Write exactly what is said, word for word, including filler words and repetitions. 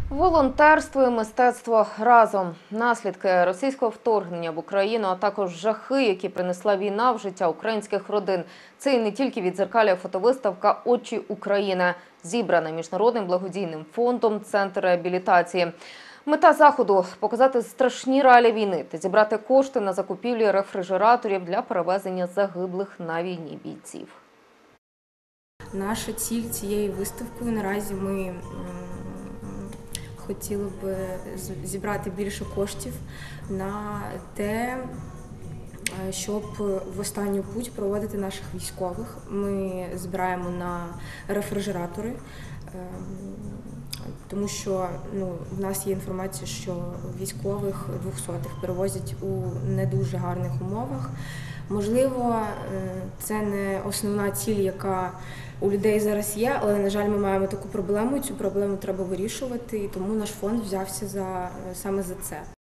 Волонтерство і мистецтво разом. Наслідки російського вторгнення в Україну, а також жахи, які принесла війна в життя українських родин. Це і не тільки віддзеркалює фотовиставка «Очі України», зібрана Міжнародним благодійним фондом «Центр реабілітації». Мета заходу – показати страшні реалії війни та зібрати кошти на закупівлі рефрижераторів для перевезення загиблих на війні бійців. Наша ціль цієї виставкою наразі ми хотіли б зібрати більше коштів на те, щоб в останню путь проводити наших військових. Ми збираємо на рефрижератори, тому що ну, в нас є інформація, що військових двохсотих перевозять у не дуже гарних умовах. Можливо, це не основна ціль, яка у людей зараз є, але, на жаль, ми маємо таку проблему, і цю проблему треба вирішувати, і тому наш фонд взявся за, саме за це.